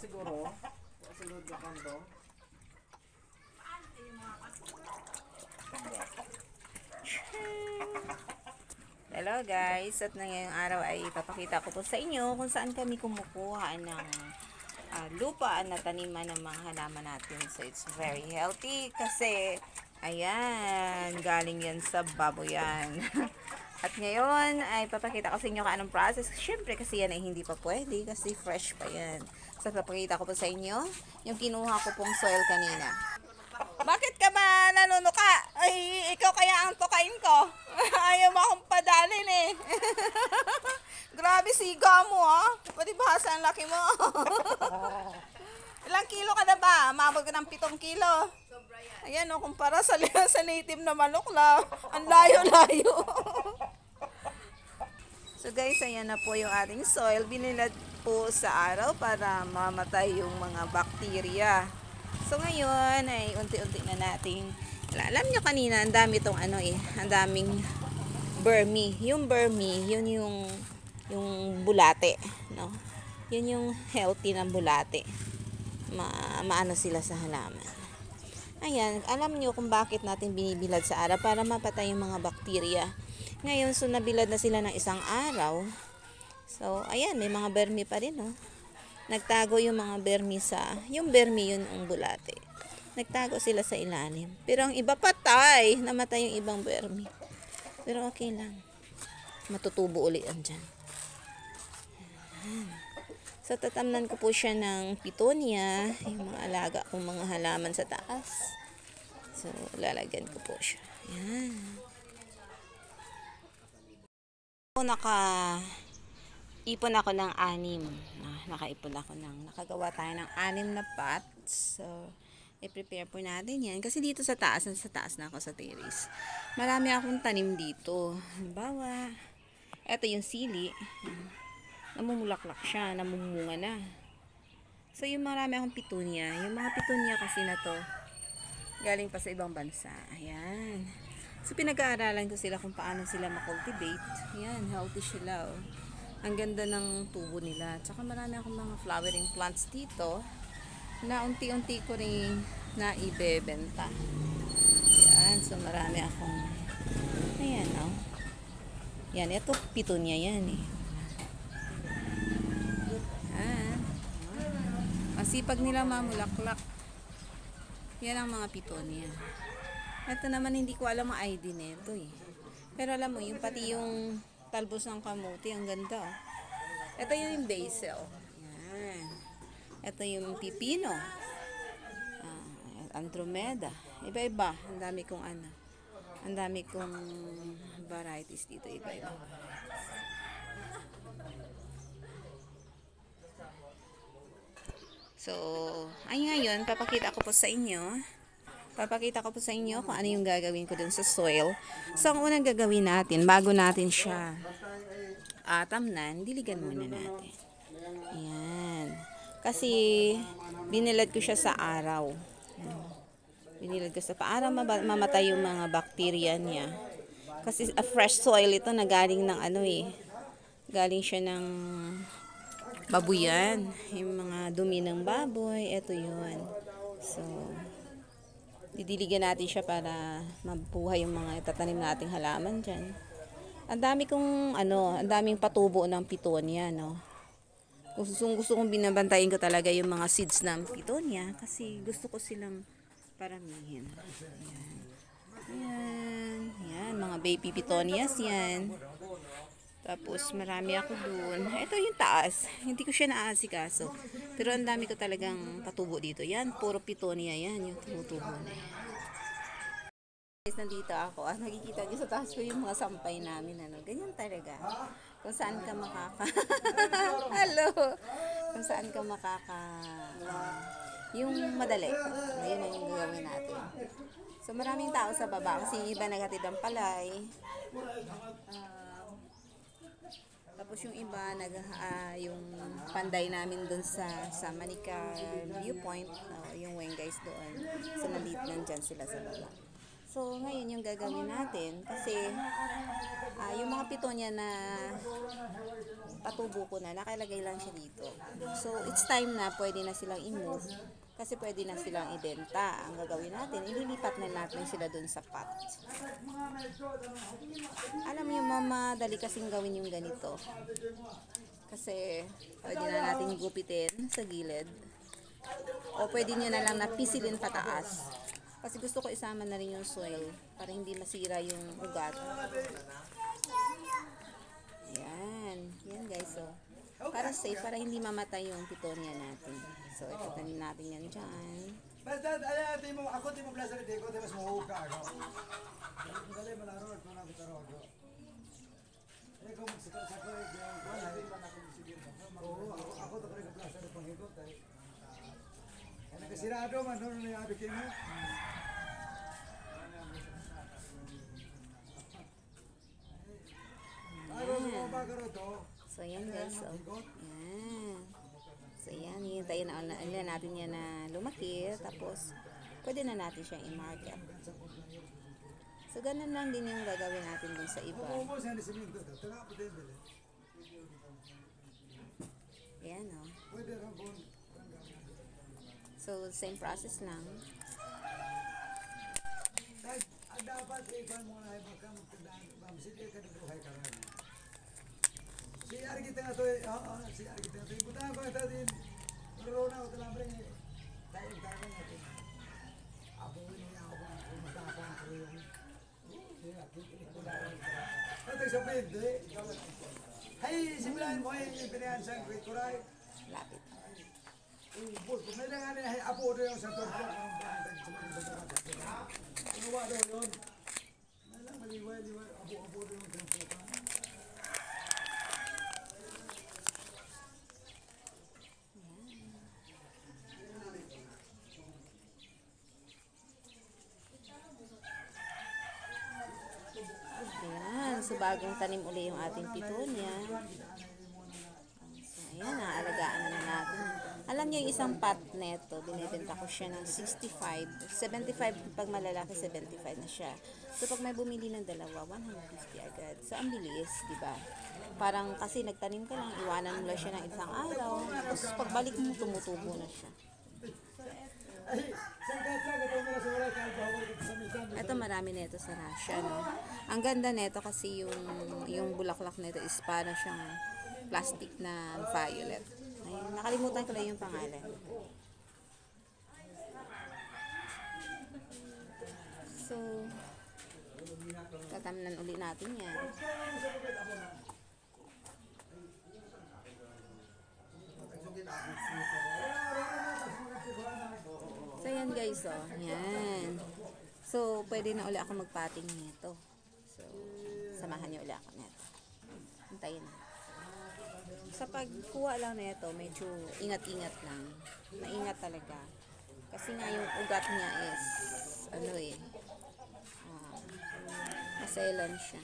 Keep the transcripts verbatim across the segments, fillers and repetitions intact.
siguro. Siguro sa kanto. Hello guys, at na ngayong araw ay ipapakita ko po sa inyo kung saan kami kumukuha ng uh, lupa na taniman ng mga halaman natin. So it's very healthy kasi ayan, galing yan sa baboyan. At ngayon ay papakita ko sa inyo kung anong process. Siyempre kasi yan ay hindi pa pwede kasi fresh pa yan. So papakita ko po sa inyo yung kinuha ko pong soil kanina. Bakit ka ba nanunuka? Ay, ikaw kaya ang tukain ko. Ayaw mo akong padalin eh. Grabe siga mo ah. Pati bahasa ang laki mo. Ilang kilo ka na ba? Mabag ka ng pitong kilo. Ayan o, kumpara sa, sa native na manok na ang layo-layo. So guys, ayan na po yung ating soil. Binilad po sa araw para mamatay yung mga bakterya. So ngayon ay unti-unti na nating, alam nyo kanina ang dami itong ano eh, ang daming burmi. Yung burmi, yun yung yung bulate, no? Yun yung healthy ng bulate. Ma maano sila sa halaman. Ayan, alam nyo kung bakit natin binibilad sa araw para mapatay yung mga bakterya. Ngayon, so nabilad na sila ng isang araw. So, ayan, may mga burmi pa rin, no? Nagtago yung mga bermi sa, yung bermi yun ang bulate. Nagtago sila sa ilalim. Pero ang iba patay, namatay yung ibang bermi. Pero okay lang. Matutubo ulit andyan. So tatamnan ko po siya ng pitonia, yung mga alaga kong mga halaman sa taas. So lalagyan ko po siya. Yan. Naka ipon ako ng anim. Ah, nakaipon ako ng, nakagawa tayo ng anim na pots. So, i-prepare po natin yan. Kasi dito sa taas, sa taas na ako sa terrace. Marami akong tanim dito. Halimbawa, eto yung sili. Namumulaklak siya, namumunga na. So, yung marami akong pitunia. Yung mga pitunia kasi na to, galing pa sa ibang bansa. Ayan. So, pinag-aaralan ko sila kung paano sila makultivate. Ayan, healthy sila, oh. Ang ganda ng tubo nila. Tsaka marami akong mga flowering plants dito na unti-unti ko rin na ibebenta. Yan. So marami akong ayan o. Oh. Yan. Ito pitunia yan eh. Yan. Masipag nila mamulaklak. Yan ang mga pitunia. Ito naman hindi ko alam ang I D nito eh. Pero alam mo yung pati yung talbos ng kamuti, ang ganda. Oh. Ito yung basil. Yan. Ito yung pipino. Uh, Andromeda. Iba-iba. Ang dami kong ano. Ang dami kong varieties dito. Iba-iba. So, ay ngayon, papakita ko po sa inyo. Papakita ko po sa inyo kung ano yung gagawin ko dun sa soil. So, ang unang gagawin natin, bago natin siya uh, tamnan, diligan muna natin. Ayan. Kasi, binilad ko siya sa araw. Binilad ko sa araw, mamatay yung mga bakterya niya. Kasi, a fresh soil ito na galing ng ano eh. Galing siya ng babuyan. Yung mga dumi ng baboy, ito yun. So, didiligan natin siya para mabuhay yung mga itatanim nating halaman dyan. Ang dami kong, ano, ang daming patubo ng pitonia, no. Gusto, gusto kong binabantayin ko talaga yung mga seeds ng pitonia kasi gusto ko silang paramihin. Ayan. Ayan. Ayan, mga baby pitonias yan. Tapos marami ako dun. Ito yung taas. Hindi ko siya naasikaso. Pero ang dami ko talagang patubo dito. Yan, puro pitonia yan. Yung tumutubo na yan. Guys, nandito ako. Ah, nakikita niyo sa taas ko yung mga sampay namin. Ano. Ganyan talaga. Kung saan ka makaka... Hello! Kung saan ka makaka... yung madali. Yun ang yung gagawin natin. So maraming tao sa baba. Kasi iba naghatid ang palay. Uh, Tapos yung iba, nag, uh, yung panday namin dun sa, sa Manica Viewpoint, uh, yung Wenguys doon. So, nandito nandyan sila sa baba. So, ngayon yung gagawin natin kasi ah, yung mga pitonya na patubo ko na, nakalagay lang siya dito. So, it's time na pwede na silang i-move kasi pwede na silang ibenta. Ang gagawin natin, ililipat na natin sila dun sa pot. Alam mo yung mama, dali kasing gawin yung ganito. Kasi pwede na natin gupitin sa gilid. O pwede nyo na lang napisilin pataas. Kasi gusto ko isama na rin yung soil para hindi masira yung ugat. Yan. Yan guys. So, para safe, para hindi mamatay yung pitonia natin. So, itatanim natin yan dyan. Basta, ay, ate mo, ako di mo plaza rin ko, di mas mahuhug ka ako. Dali, malaro, ito na kita ro ako. Eh, kung magsakot-sakot, yung kuwan, hindi man ako masigil. Oo, ako, ako ito ka plaza rin panghigot. Kaya nagkasirado man, doon na yung abikin mo. So, yan guys. So, yan. So, yan. Hintayin na, na natin yan na lumaki. Tapos, pwede na natin siyang i-market. So, ganun lang din yung gagawin natin dun sa iba. Yan, o. Oh. So, same process lang. Dapat ikan mo na ibang kamot tandaan, sige ka dito hay karan. Si ari kita nga to, oo, si ari kita to. Buta ko ito din. Corona o talambre ni. Tayo tayo natin. Abo ni ako kung matapang ko yan. Siya kiti ko daw. Ito sa pwede. Hay, simulan mo ay pinansan ko kuray. Lapit. Eh, bos, kung may lang ani hay apo do yung sa torpo ang brand sa mga sa Inuwa daw yun. Malang maliway-liway. Abo-abo daw yung tempo ka. Ayan. So, bagong tanim uli yung ating pitonia. So, ayan. Naalagaan na na natin. Alam niyo yung isang pot neto, binibenta ko siya ng sixty-five, seventy-five pag malalaki, seventy-five na siya. So pag may bumili ng dalawa, one hundred fifty agad. So ang bilis, di ba? Parang kasi nagtanim ka lang, iwanan mo lang siya ng isang araw, tapos pagbalik mo, tumutubo na siya. Ito marami nito sa Russia, no? Ang ganda nito kasi yung yung bulaklak nito is para siyang plastic na violet. Ayun, nakalimutan ko lang yung pangalan. So, tatamnan uli natin yan. So, yan guys, oh. Yan. So, pwede na uli ako magpating nito. So, samahan niyo uli ako nito. Hintayin na. Sa pagkuha lang nito, medyo ingat-ingat lang. Maingat talaga. Kasi nga yung ugat niya is, ano eh, uh, maselan siya.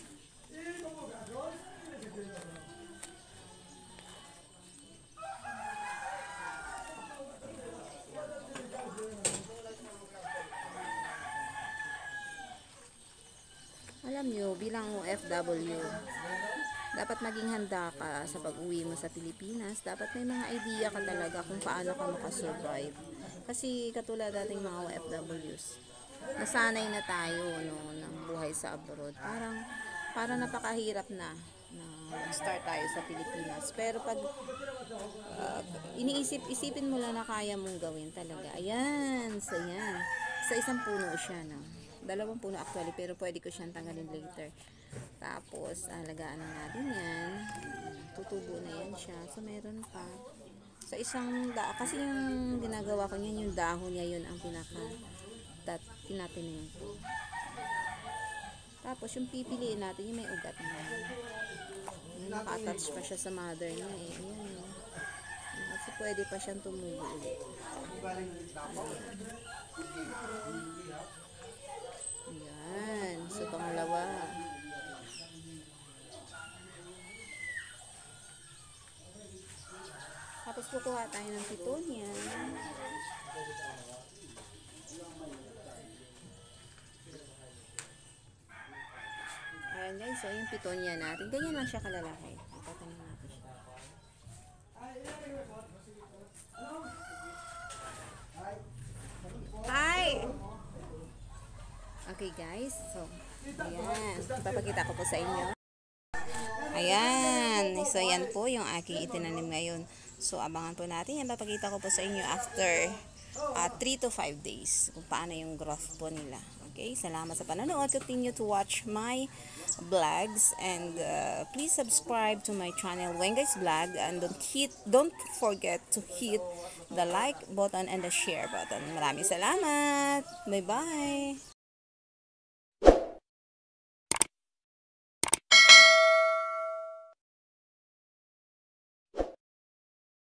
Alam nyo, bilang O F W, dapat maging handa ka sa pag-uwi mo sa Pilipinas. Dapat may mga idea ka talaga kung paano ka makasurvive. Kasi katulad dating mga O F Ws, nasanay na tayo no, ng buhay sa abroad. Parang, parang napakahirap na na start tayo sa Pilipinas. Pero pag uh, iniisip, isipin mo lang na kaya mong gawin talaga. Ayan, so yan. Sa isang puno siya, no? Dalawang puno actually, pero pwede ko siyang tanggalin later. Tapos, alagaan na natin yan. Tutubo na yan siya. So, meron pa. Sa isang, da kasi yung ginagawa ko niyan, yung dahon niya, yun ang pinaka that, tinatinin ko. Tapos, yung pipiliin natin, yung may ugat na. Yung naka-attach pa siya sa mother niya eh. Ayan, eh. Kasi pwede pa siyang tumubo ulit. Ayan. So, pangalawa. Tapos, kukuha tayo ng pitonia. guys, so yung pitonia natin, ganyan lang siya kalalaki. Itatanim natin siya. Hi! Okay guys, so ayan, ipapakita ko po sa inyo. Ayan, so yan po yung aking itinanim ngayon. So abangan po natin, yan papakita ko po sa inyo after three to five days kung paano yung growth po nila. Okay, salamat sa panonood. Continue to watch my vlogs and uh, please subscribe to my channel Wenga's Vlog, and don't hit don't forget to hit the like button and the share button. Maraming salamat. Bye bye.